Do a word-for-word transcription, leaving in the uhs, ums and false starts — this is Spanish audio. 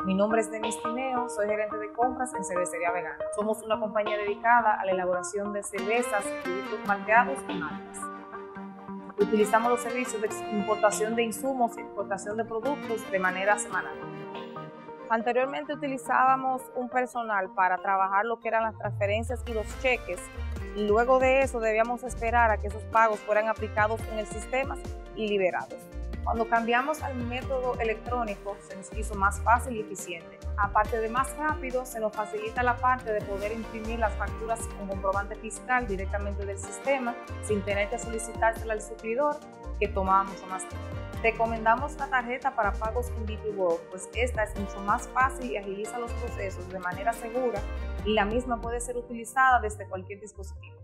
Mi nombre es Denise Tineo, soy gerente de compras en Cervecería Vegana. Somos una compañía dedicada a la elaboración de cervezas, productos malteados y maltas. Utilizamos los servicios de importación de insumos e exportación de productos de manera semanal. Anteriormente utilizábamos un personal para trabajar lo que eran las transferencias y los cheques, y luego de eso debíamos esperar a que esos pagos fueran aplicados en el sistema y liberados. Cuando cambiamos al método electrónico se nos hizo más fácil y eficiente. Aparte de más rápido, se nos facilita la parte de poder imprimir las facturas con comprobante fiscal directamente del sistema sin tener que solicitársela al suplidor, que tomaba mucho más tiempo. Recomendamos la tarjeta para pagos en B dos World, pues esta es mucho más fácil y agiliza los procesos de manera segura y la misma puede ser utilizada desde cualquier dispositivo.